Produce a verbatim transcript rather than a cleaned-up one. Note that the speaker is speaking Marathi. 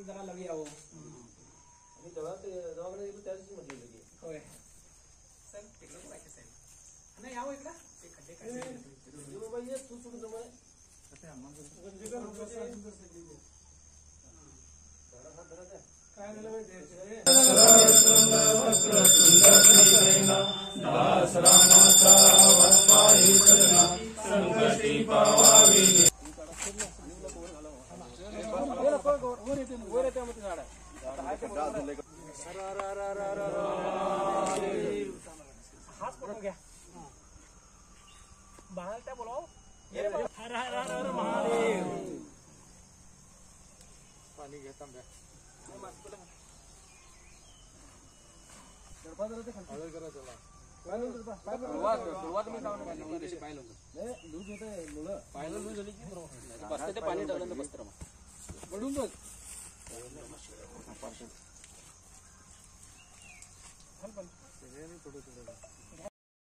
जरा लवी यावं आणि तेव्हा ते दवाखान्यात गेलो त्या दिवशी म्हटलेलं की होय सर तिकडे बोलायचं साहेब नाही यावं इकडं ते खड्डे काय बाबा ये तू सोडून जमाय काय झालं हाच पकडून घ्या बाहेर त्या बोलाव हर हर हर हर महादेव पाणी घेता ब्या पाणी टाकलं बसत बडून बघ थोडं थोडं